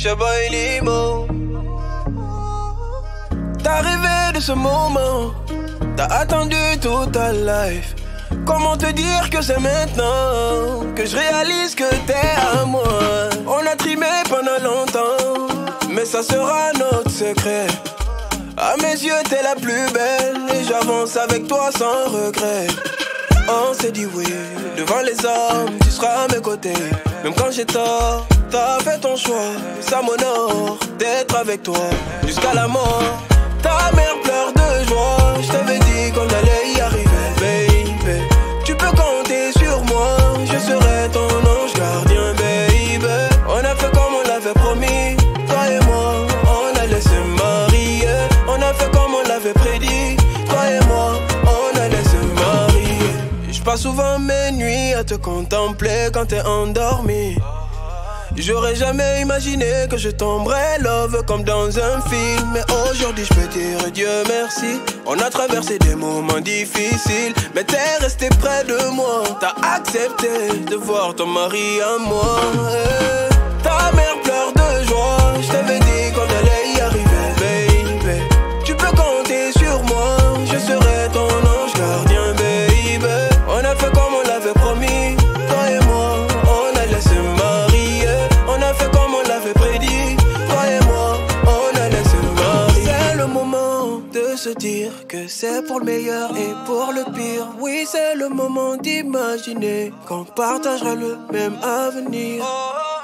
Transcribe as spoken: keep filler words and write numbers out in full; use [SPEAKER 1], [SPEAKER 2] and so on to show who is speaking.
[SPEAKER 1] Boy Limo. T'as rêvé de ce moment, t'as attendu toute ta life. Comment te dire que c'est maintenant que je réalise que t'es à moi. On a trimé pendant longtemps, mais ça sera notre secret. À mes yeux t'es la plus belle et j'avance avec toi sans regret. On s'est dit oui, devant les hommes tu seras à mes côtés. Même quand j'ai tort, t'as fait ton choix. Ça m'honore d'être avec toi jusqu'à la mort. Ta mère pleure de joie, je t'avais dit qu'on allait y arriver, baby. Tu peux compter sur moi, je serai ton ange gardien, baby. On a fait comme on l'avait promis, toi et moi, on allait se marier. On a fait comme on l'avait prédit, toi et moi, on allait se marier. Je passe souvent mes nuits à te contempler quand t'es endormi. J'aurais jamais imaginé que je tomberais love comme dans un film. Mais aujourd'hui je peux dire Dieu merci. On a traversé des moments difficiles, mais t'es resté près de moi. T'as accepté de voir ton mari à moi. Et ta mère pleure de joie, je t'avais dit qu'on allait y arriver, baby. Tu peux compter sur moi, je serai ton ange gardien, baby. On a fait comme on l'avait promis, toi et moi, on allait se marier. On a fait comme on l'avait prédit, toi et moi, on allait se marier. C'est le moment de se dire que c'est pour le meilleur et pour le pire. Oui, c'est le moment d'imaginer qu'on partagera le même avenir.